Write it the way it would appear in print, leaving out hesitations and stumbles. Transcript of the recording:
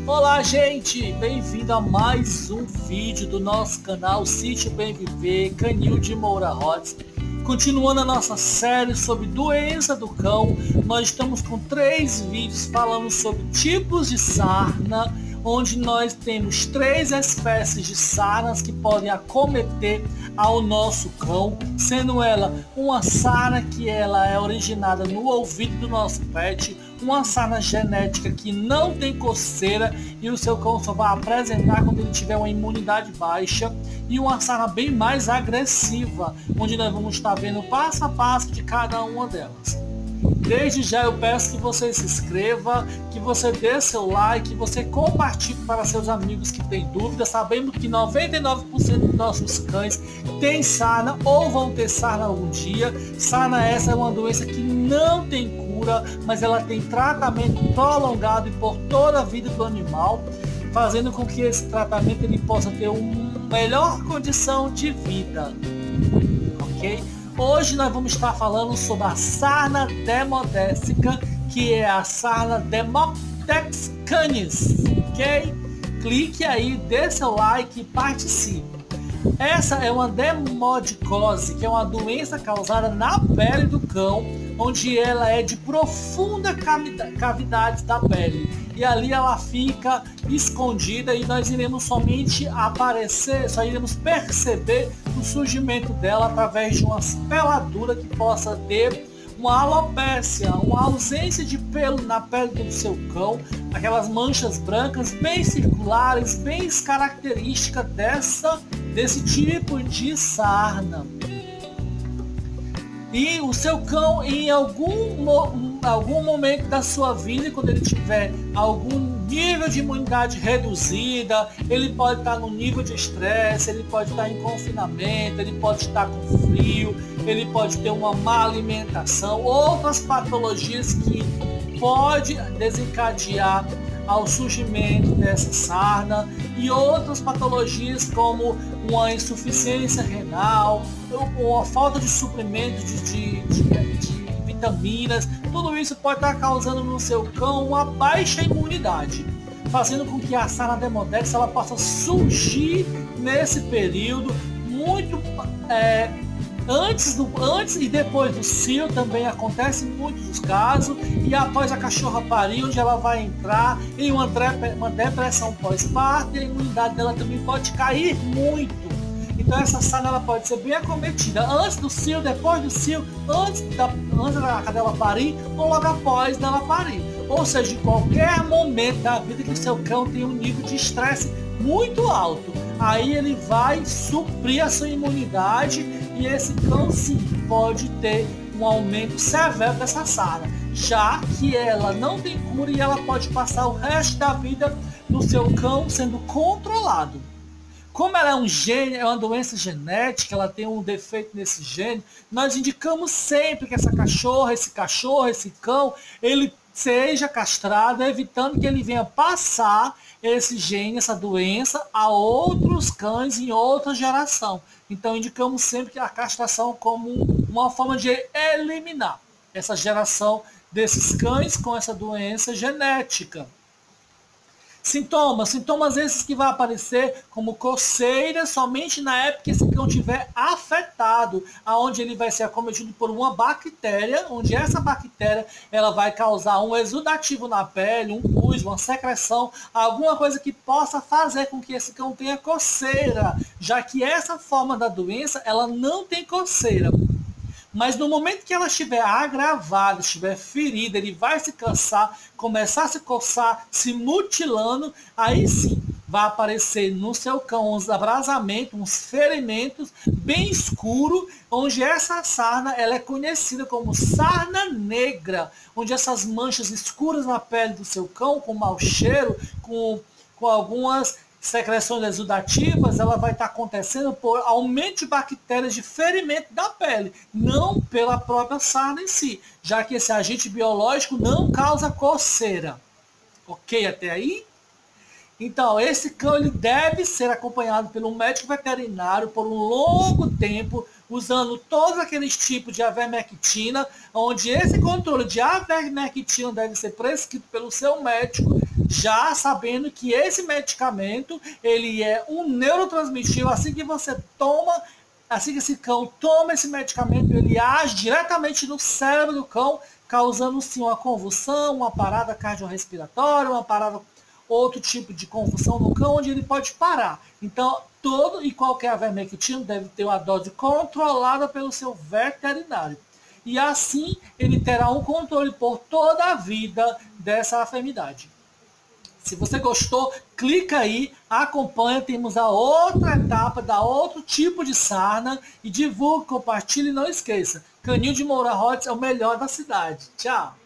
Olá, gente! Bem-vindo a mais um vídeo do nosso canal Sítio Bem Viver, Canil de Moura Rods. Continuando a nossa série sobre doença do cão, nós estamos com 3 vídeos falando sobre tipos de sarna, onde nós temos 3 espécies de sarnas que podem acometer ao nosso cão, sendo ela uma sarna que ela é originada no ouvido do nosso pet, uma sarna genética que não tem coceira e o seu cão só vai apresentar quando ele tiver uma imunidade baixa, e uma sarna bem mais agressiva, onde nós vamos estar vendo passo a passo de cada uma delas. Desde já eu peço que você se inscreva, que você dê seu like, que você compartilhe para seus amigos que têm dúvidas, sabendo que 99% dos nossos cães têm sarna ou vão ter sarna algum dia. Sarna essa é uma doença que não tem cura, mas ela tem tratamento prolongado e por toda a vida do animal, fazendo com que esse tratamento ele possa ter uma melhor condição de vida, ok? Hoje nós vamos estar falando sobre a sarna demodécica, que é a sarna Demodex canis, ok? Clique aí, dê seu like e participe. Essa é uma demodicose, que é uma doença causada na pele do cão, onde ela é de profunda cavidade da pele. E ali ela fica escondida e nós iremos somente só iremos perceber o surgimento dela através de uma peladura que possa ter uma alopécia, uma ausência de pelo na pele do seu cão, aquelas manchas brancas bem circulares, bem características desse tipo de sarna. E o seu cão, em algum momento da sua vida, quando ele tiver algum nível de imunidade reduzida, ele pode estar no nível de estresse, ele pode estar em confinamento, ele pode estar com frio, ele pode ter uma má alimentação, outras patologias que pode desencadear ao surgimento dessa sarna, e outras patologias como uma insuficiência renal, ou a falta de suplemento de vitaminas. Tudo isso pode estar causando no seu cão uma baixa imunidade, fazendo com que a sarna demodex ela possa surgir nesse período muito antes e depois do cio. Também acontece em muitos dos casos, e após a cachorra parir, onde ela vai entrar em uma depressão pós-parto, e a imunidade dela também pode cair muito. Então essa sarna ela pode ser bem acometida antes do cio, depois do cio, antes dela parir ou logo após dela parir. Ou seja, em qualquer momento da vida que o seu cão tem um nível de estresse muito alto, aí ele vai suprir a sua imunidade, e esse cão sim pode ter um aumento severo dessa sarna, já que ela não tem cura e ela pode passar o resto da vida do seu cão sendo controlado. Como ela é um gene, é uma doença genética, ela tem um defeito nesse gene, nós indicamos sempre que essa cachorra, esse cão, ele seja castrado, evitando que ele venha passar esse gene, essa doença, a outros cães em outra geração. Então indicamos sempre que a castração como uma forma de eliminar essa geração desses cães com essa doença genética. Sintomas esses que vão aparecer como coceira somente na época que esse cão estiver afetado, aonde ele vai ser acometido por uma bactéria, onde essa bactéria ela vai causar um exudativo na pele, um pus, uma secreção, alguma coisa que possa fazer com que esse cão tenha coceira, já que essa forma da doença ela não tem coceira. Mas no momento que ela estiver agravada, estiver ferida, ele vai se cansar, começar a se coçar, se mutilando, aí sim vai aparecer no seu cão uns abrasamentos, uns ferimentos bem escuros, onde essa sarna ela é conhecida como sarna negra, onde essas manchas escuras na pele do seu cão, com mau cheiro, com algumas secreções exudativas, ela vai estar acontecendo por aumento de bactérias de ferimento da pele, não pela própria sarna em si, já que esse agente biológico não causa coceira. Ok até aí? Então, esse cão ele deve ser acompanhado por um médico veterinário por um longo tempo, usando todos aqueles tipos de avermectina, onde esse controle de avermectina deve ser prescrito pelo seu médico já sabendo que esse medicamento, ele é um neurotransmissor. Assim que você toma, assim que esse cão toma esse medicamento, ele age diretamente no cérebro do cão, causando sim uma convulsão, uma parada cardiorrespiratória, uma parada, outro tipo de convulsão no cão, onde ele pode parar. Então, todo e qualquer ivermectina deve ter uma dose controlada pelo seu veterinário. E assim ele terá um controle por toda a vida dessa enfermidade. Se você gostou, clica aí, acompanha, temos a outra etapa da outro tipo de sarna e divulgue, compartilhe e não esqueça, Canil de Moura Hotz é o melhor da cidade. Tchau!